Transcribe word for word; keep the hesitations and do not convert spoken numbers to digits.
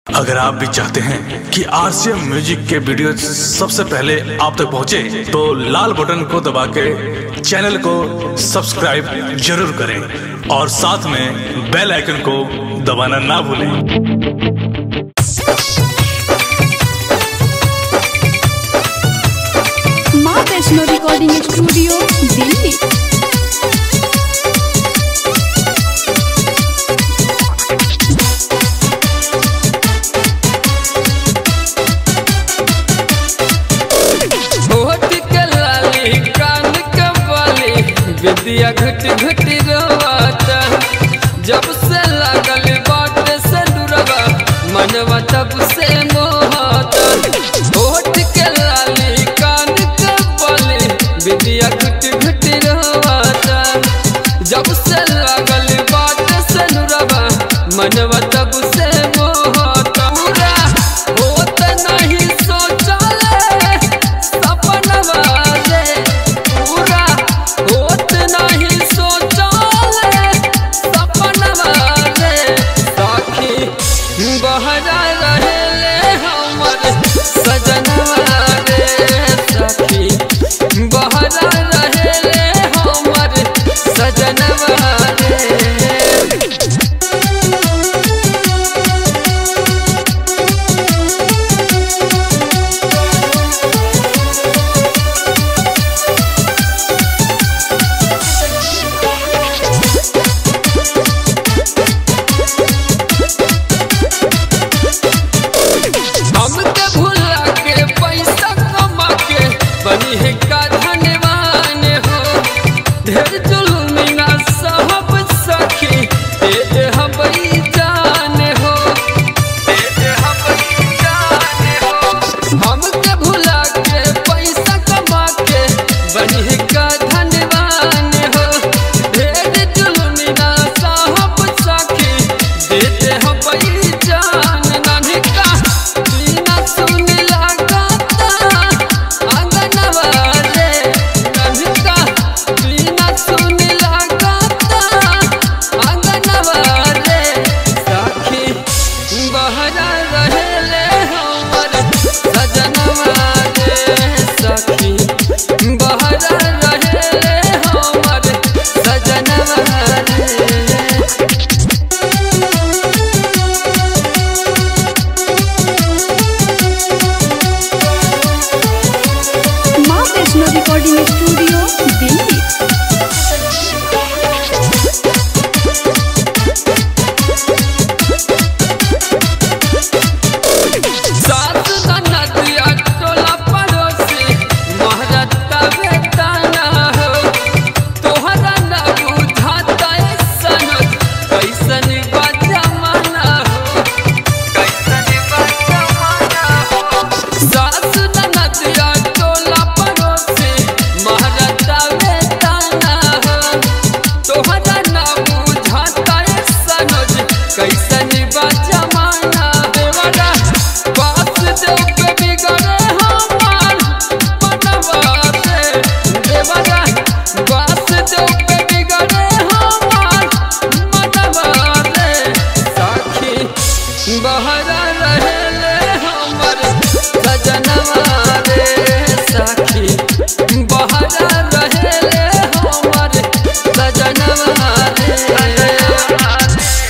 अगर आप भी चाहते हैं कि आरसीएम म्यूजिक के वीडियो सबसे पहले आप तक पहुंचे, तो लाल बटन को दबा के चैनल को सब्सक्राइब जरूर करें और साथ में बेल आइकन को दबाना ना भूलें। Maa Vaishno recording studio Delhi. विद्या घट घट रोवाता, जब से लागल बाट से दुरवा मनवा तब से मोहता। होठ के लाली कान के बाली विद्या घट घट रोवाता, जब से लागल बाट से दुरवा मनवा तब से मोहता। पूरा होत नहीं सोचले सपनवा रे, पूरा होत नहीं सोचले सपनवा रे। साखी बहरा रहेले हमर सजनवा रे, साखी बहरा रहेले हमर सजनवा रे। बनी है का धनवान हो, ढेर जुल्मी ना सहब सखी, दे दे हबई जान हो, दे दे हबई जान हो। हमके भुला के पैसा कमा के बनी है का धनवान हो, ढेर जुल्मी ना सहब सखी, दे दे हबई जान। नानिका बिना सुन लगाता बहरा रहेले हमर सजनवा रे, सखी बहरा रहेले हमर सजनवा रे। माँ वैष्णो रिकॉर्डिंग स्टूडियो दिल्ली। कैसन